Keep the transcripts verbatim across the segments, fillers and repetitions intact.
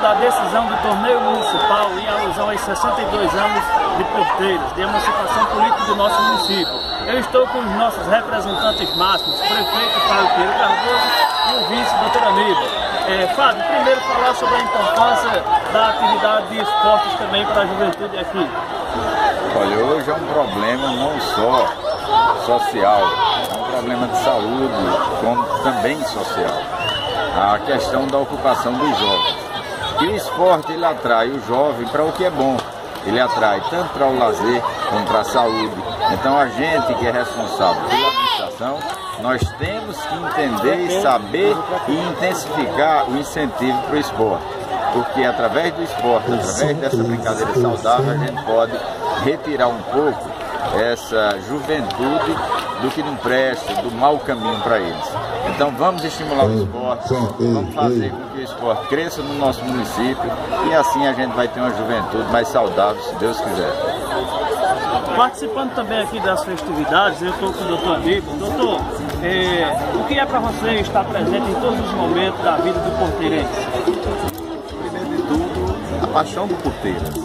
da decisão do torneio municipal em alusão aos sessenta e dois anos de Porteiras, de emancipação política do nosso município. Eu estou com os nossos representantes máximos, prefeito Fábio Pinheiro Cardoso e o vice, doutor Aníbal. É, Fábio, primeiro falar sobre a importância da atividade de esportes também para a juventude aqui. Olha, hoje é um problema não só social, é um problema de saúde, como também social. A questão da ocupação dos jovens. E o esporte, ele atrai o jovem para o que é bom. Ele atrai tanto para o lazer como para a saúde. Então a gente que é responsável pela administração, nós temos que entender e saber e intensificar o incentivo para o esporte. Porque através do esporte, através dessa brincadeira saudável, a gente pode retirar um pouco essa juventude do que não presta, do mau caminho para eles. Então vamos estimular o esporte, vamos fazer com que o esporte cresça no nosso município e assim a gente vai ter uma juventude mais saudável, se Deus quiser. Participando também aqui das festividades, eu estou com o doutor Aníbal. Doutor, é, o que é para você estar presente em todos os momentos da vida do porteirense? Primeiro de tudo, a paixão do Porteiras.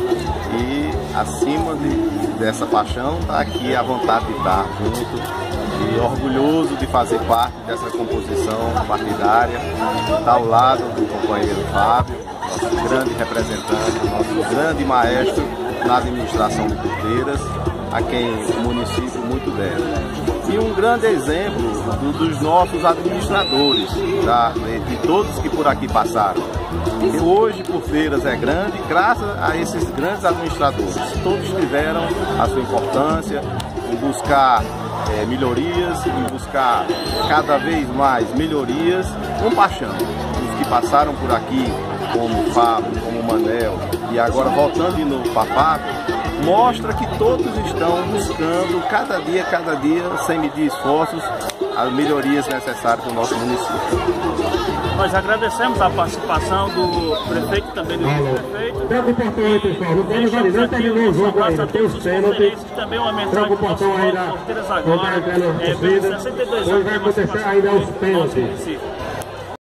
E acima de, dessa paixão está aqui a vontade de estar junto e orgulhoso de fazer parte dessa composição partidária, estar ao lado do companheiro Fábio, nosso grande representante, nosso grande maestro na administração de Porteiras, a quem o município muito deve. E um grande exemplo do, dos nossos administradores, tá? De todos que por aqui passaram. E hoje Porteiras é grande graças a esses grandes administradores. Todos tiveram a sua importância em buscar é, melhorias, em buscar cada vez mais melhorias com paixão. Os que passaram por aqui, como o Fábio, como o Manel, e agora voltando de novo para Fábio, mostra que todos estão buscando, cada dia, cada dia, sem medir esforços, as melhorias necessárias do nosso município. Nós agradecemos a participação do prefeito e também do vice-prefeito. Preocupação, pessoal. Não pode valer, não terminou o jogo ainda. Tem os pênaltis. Também uma mensagem do nosso ainda. Porteiras agora. É, pelos sessenta e dois anos vai acontecer ainda os pênaltis.